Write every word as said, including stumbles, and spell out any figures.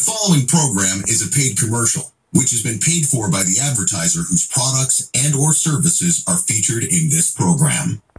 following program is a paid commercial, which has been paid for by the advertiser whose products and or services are featured in this program.